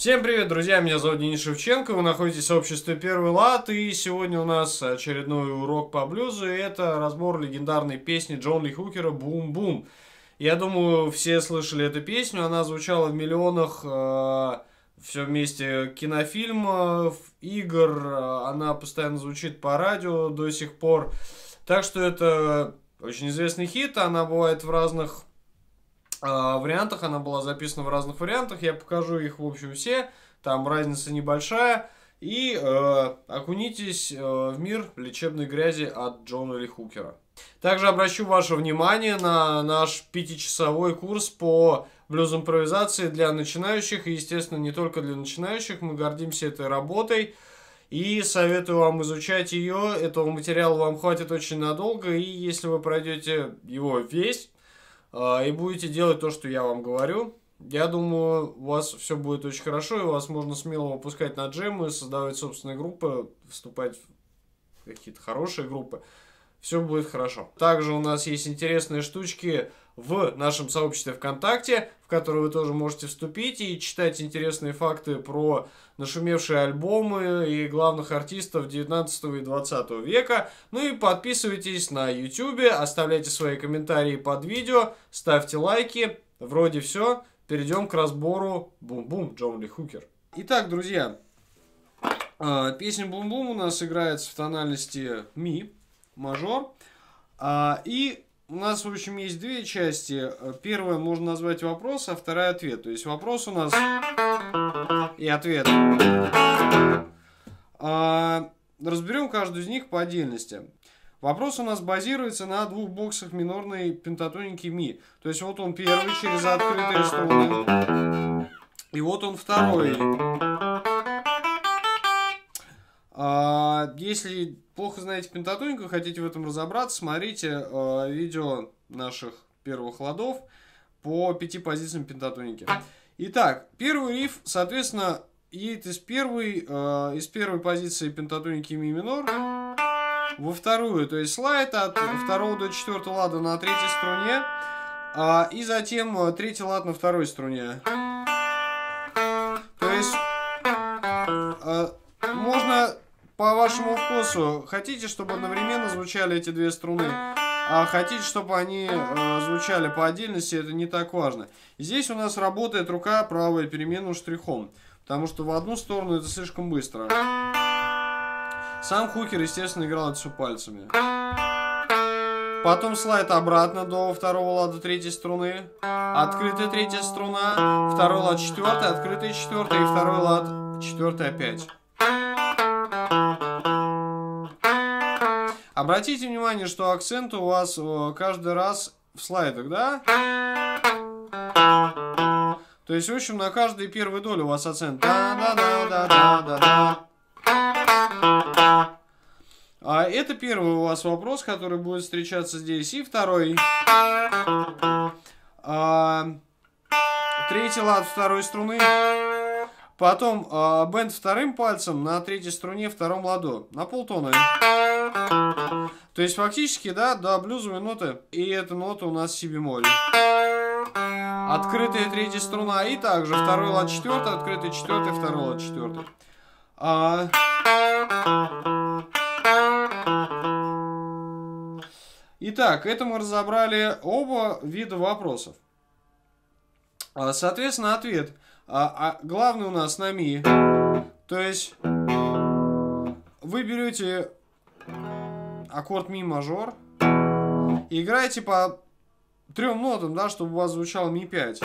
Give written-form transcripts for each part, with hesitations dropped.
Всем привет, друзья, меня зовут Денис Шевченко, вы находитесь в сообществе Первый Лад, и сегодня у нас очередной урок по блюзу, и это разбор легендарной песни Джона Ли Хукера «Бум-бум». Я думаю, все слышали эту песню, она звучала в миллионах, все вместе кинофильмов, игр, она постоянно звучит по радио до сих пор, так что это очень известный хит, она бывает в разных вариантах, она была записана в разных вариантах, я покажу их, в общем, все, там разница небольшая, и окунитесь в мир лечебной грязи от Джона Ли Хукера. Также обращу ваше внимание на наш 5-часовой курс по блюз-импровизации для начинающих, и, естественно, не только для начинающих, мы гордимся этой работой, и советую вам изучать ее, этого материала вам хватит очень надолго, и если вы пройдете его весь, и будете делать то, что я вам говорю, я думаю, у вас все будет очень хорошо, и вас можно смело выпускать на джемы, создавать собственные группы, вступать в какие-то хорошие группы. Все будет хорошо. Также у нас есть интересные штучки в нашем сообществе ВКонтакте, в которое вы тоже можете вступить и читать интересные факты про нашумевшие альбомы и главных артистов 19 и 20 века. Ну и подписывайтесь на YouTube, оставляйте свои комментарии под видео, ставьте лайки. Вроде все. Перейдем к разбору «Бум-бум» Джон Ли Хукер. Итак, друзья, песня «Бум-бум» у нас играется в тональности ми мажор. И у нас, в общем, есть две части. Первая можно назвать вопрос, а вторая ответ. То есть вопрос у нас и ответ. Разберем каждую из них по отдельности. Вопрос у нас базируется на двух боксах минорной пентатоники ми. То есть вот он первый через открытые струны. И вот он второй. Если плохо знаете пентатонику, хотите в этом разобраться, смотрите видео наших первых ладов по 5 позициям пентатоники. Итак, первый риф, соответственно, едет из первой позиции пентатоники ми минор во вторую, то есть слайд от 2 до 4 лада на третьей струне, и затем третий лад на второй струне. То есть можно по вашему вкусу, хотите, чтобы одновременно звучали эти две струны, а хотите, чтобы они звучали по отдельности, это не так важно. Здесь у нас работает рука правая переменным штрихом, потому что в одну сторону это слишком быстро. Сам Хукер, естественно, играл это все пальцами. Потом слайд обратно до второго лада третьей струны, открытая третья струна, второй лад четвертый, открытая четвертая и второй лад четвертый опять. Обратите внимание, что акцент у вас каждый раз в слайдах, да? То есть, в общем, на каждой первой доле у вас акцент. Это первый у вас вопрос, который будет встречаться здесь. И второй. Третий лад второй струны. Потом бенд вторым пальцем на третьей струне втором ладу. На полтона. То есть фактически, да, до блюзовой ноты. И эта нота у нас си бемоль. Открытая третья струна. И также второй лад четвертый, открытый четвертый, второй лад четвертый. Итак, это мы разобрали оба вида вопросов. Соответственно, ответ. Главный у нас на ми. То есть вы берете аккорд ми мажор и играете по трем нотам, да, чтобы у вас звучало ми 5.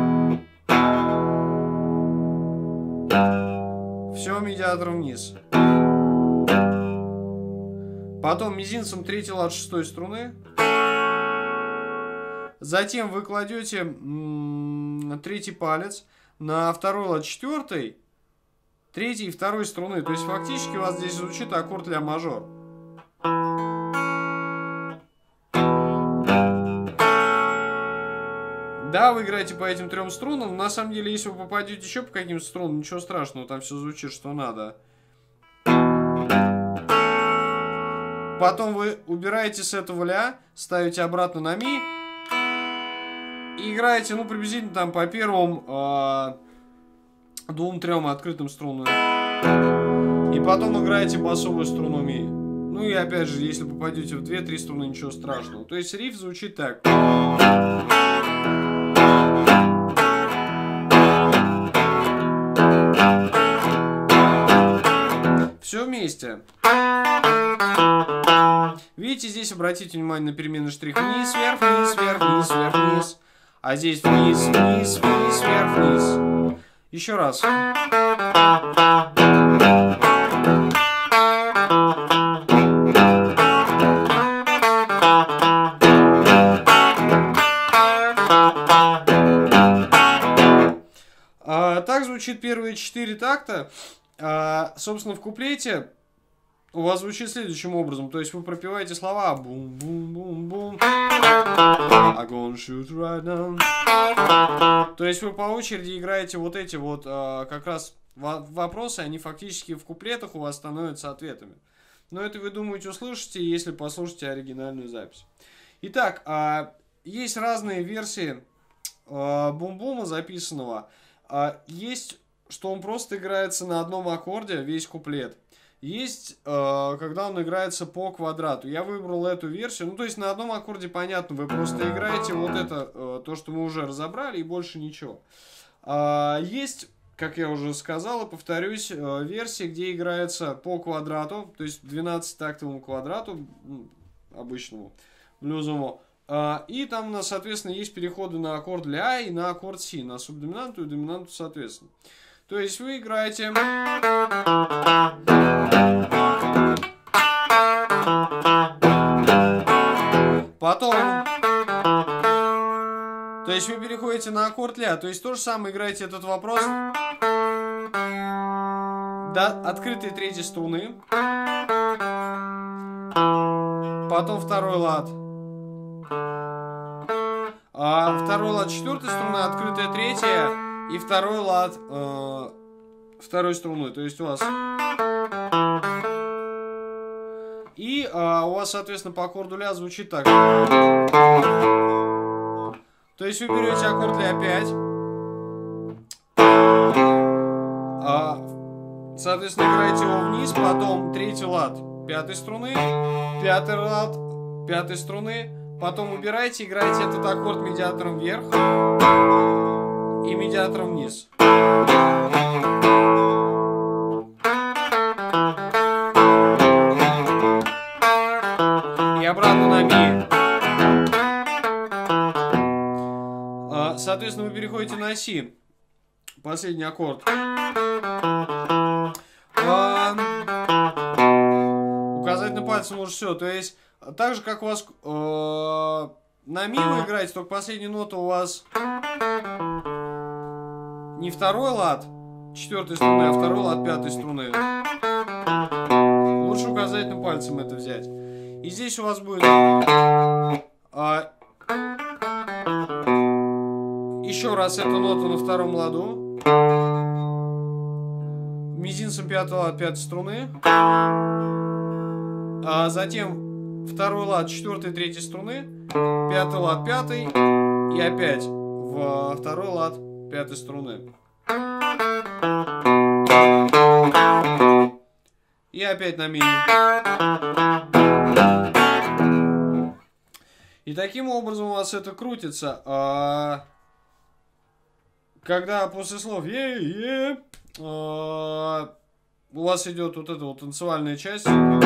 Все, медиатор вниз. Потом мизинцем третий лад шестой струны. Затем вы кладете третий палец на второй лад четвертой, третьей и второй струны. То есть фактически у вас здесь звучит аккорд ля мажор. Да, вы играете по этим трем струнам. На самом деле, если вы попадете еще по каким-то струнам, ничего страшного, там все звучит, что надо. Потом вы убираете с этого ля, ставите обратно на ми и играете, ну, приблизительно там по первым 2-3 открытым струнам. И потом играете басовую струну ми. Ну и опять же, если попадете в 2-3 струны, ничего страшного. То есть риф звучит так. Все вместе. Видите, здесь обратите внимание на переменный штрих. Вниз, вверх, вниз, вверх, вниз, вверх, вниз. А здесь вниз, вниз, вниз, вверх, вниз. Еще раз. Так звучит первые 4 такта. Собственно, в куплете у вас звучит следующим образом. То есть вы пропеваете слова бум-бум-бум-бум. I'm gonna shoot right now. То есть вы по очереди играете вот эти вот как раз вопросы, они фактически в куплетах у вас становятся ответами. Но это вы думаете услышите, если послушаете оригинальную запись. Итак, есть разные версии бум-бума записанного. Есть, что он просто играется на одном аккорде, весь куплет. Есть, когда он играется по квадрату. Я выбрал эту версию. Ну, то есть на одном аккорде понятно, вы просто играете вот это, то, что мы уже разобрали, и больше ничего. Есть, как я уже сказал и повторюсь, версии, где играется по квадрату, то есть 12-тактовому квадрату, обычному, блюзовому. И там у нас, соответственно, есть переходы на аккорд ля и на аккорд си, на субдоминанту и доминанту, соответственно. То есть вы играете... Потом... То есть вы переходите на аккорд ля. То есть то же самое играете этот вопрос до открытой третьей струны. Потом второй лад. Второй лад четвертой струны, открытая третья. И второй лад второй струны. То есть у вас... И у вас, соответственно, по аккорду ля звучит так. То есть вы берете аккорд ля 5. Соответственно, играете его вниз. Потом третий лад пятой струны. Пятый лад пятой струны. Потом убираете, играете этот аккорд медиатором вверх и медиатором вниз. И обратно на ми. Соответственно, вы переходите на си. Последний аккорд. Указательным пальцем уже все. То есть, так же, как у вас на ми вы играете, только последняя нота у вас не второй лад четвертой струны, а второй лад пятой струны. Лучше указательным пальцем это взять. И здесь у вас будет еще раз эта нота на втором ладу. Мизинцем пятый лад пятой струны. Затем второй лад четвертой третьей струны. Пятый лад пятой. И опять в второй лад пятой струны. И опять на ми. И таким образом у вас это крутится. Когда после слов у вас идет вот эта вот танцевальная часть.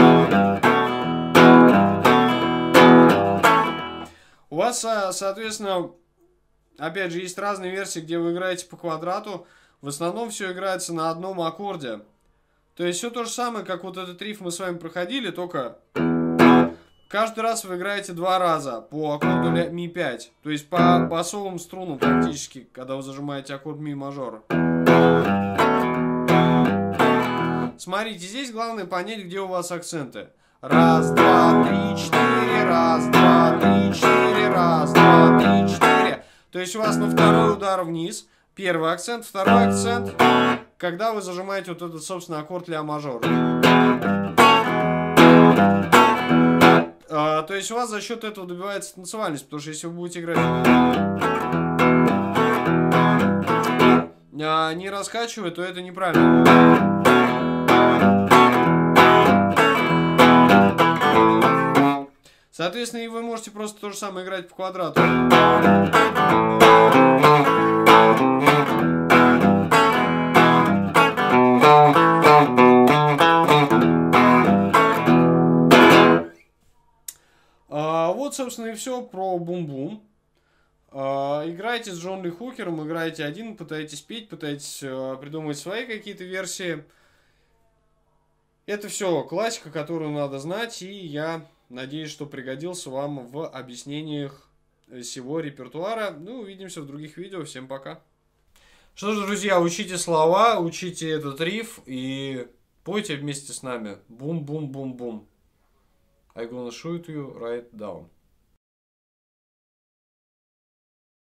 У вас, соответственно, опять же, есть разные версии, где вы играете по квадрату. В основном все играется на одном аккорде. То есть все то же самое, как вот этот риф мы с вами проходили, только каждый раз вы играете 2 раза по аккорду ми 5. То есть по басовым струнам практически, когда вы зажимаете аккорд ми мажор. Смотрите, здесь главное понять, где у вас акценты. Раз, два, три, четыре, раз, два, три, четыре, раз, два, три, четыре. То есть у вас на второй удар вниз. Первый акцент, второй акцент, когда вы зажимаете вот этот, собственно, аккорд ля мажор. То есть у вас за счет этого добивается танцевальность, потому что если вы будете играть... не раскачивать, то это неправильно. Соответственно, и вы можете просто то же самое играть по квадрату. Вот, собственно, и все про бум-бум. Играйте с Джон Ли Хукером, играйте один, пытайтесь петь, пытайтесь придумать свои какие-то версии. Это все классика, которую надо знать, и я надеюсь, что пригодился вам в объяснениях всего репертуара. Ну, увидимся в других видео. Всем пока. Что ж, друзья, учите слова, учите этот риф и пойте вместе с нами. Бум-бум-бум-бум. I gonna shoot you right down.